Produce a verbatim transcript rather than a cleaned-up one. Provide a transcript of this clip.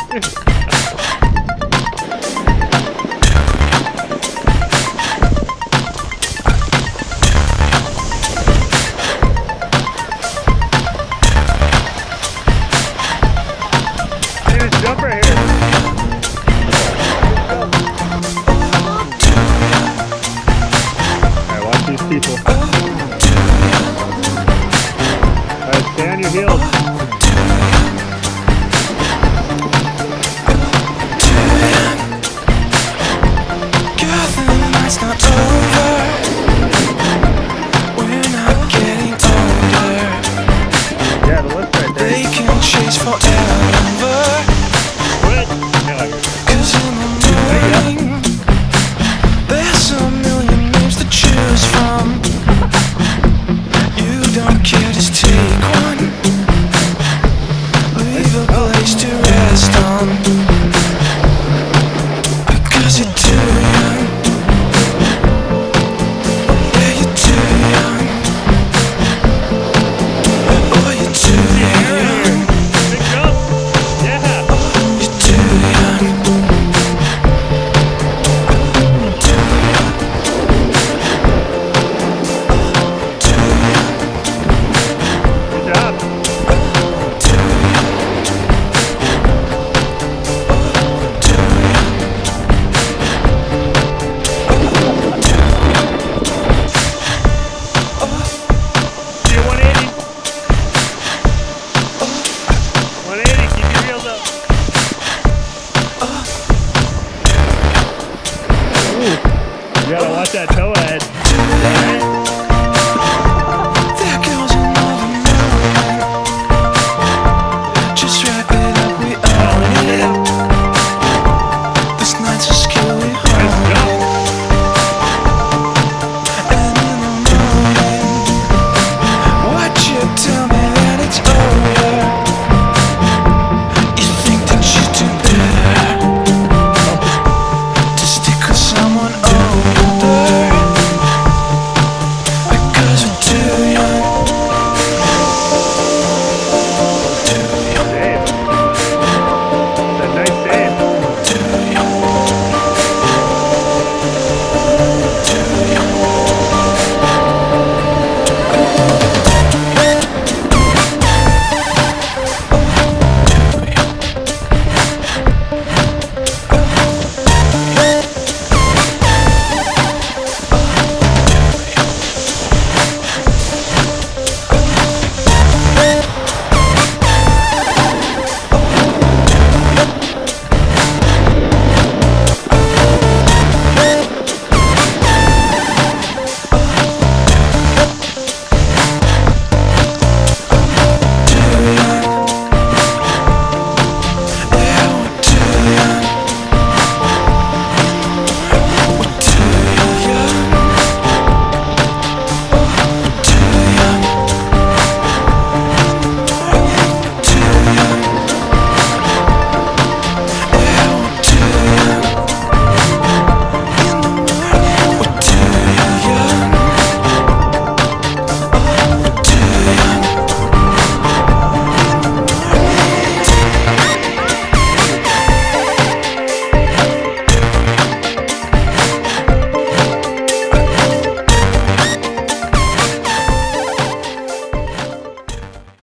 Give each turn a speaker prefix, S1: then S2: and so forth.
S1: People. Alright, stay on your heels.
S2: Girl, the night's not over. We're not getting older.
S1: Yeah, the lift right there.
S2: They can chase forever.
S1: What?
S2: Cause in the morning there's a million names to choose from. You don't care, just take one. Leave a place to rest on. Because you're too young. Yeah, you're too young. Oh, you're too young.
S1: Yeah.
S2: You're too young.
S1: You gotta watch that toe.